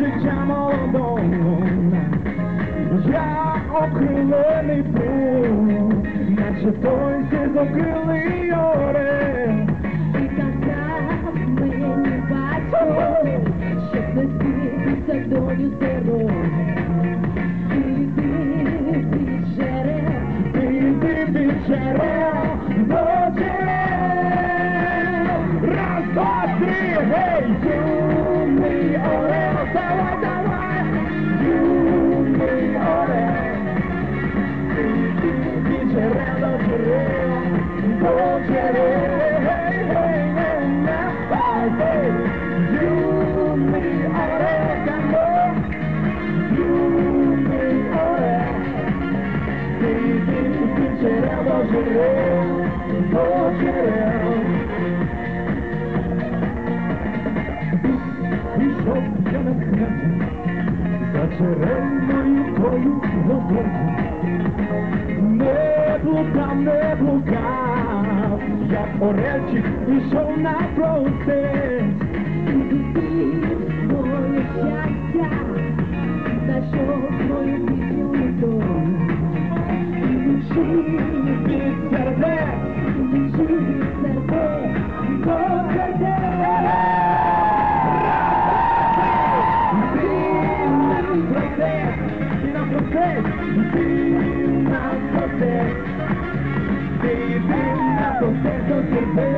життя молодого, я окрилений був, наче той сизокрилий орел. І казав мені батько, щоб не збитися долю з дороги. Іди від джерел, Іди від джерел до джерел. Раз, два, три, гей, юний орел, давай, давай, юний орел. Іди від джерел до джерел, до джерел, гей, гей, гей, гей, юний орел, дамо, юний орел. Іди від джерел до джерел, до джерел. Пішов я натхнений за джерельною тою водою. Не блукав, не блукав, як орельчик ішов на процес. і зустрів моє щастя, знайшов свою пісню і долю. І відчув Від сердець серце до сердець. Ти на процес, ти на процес, ти на процес до сердець.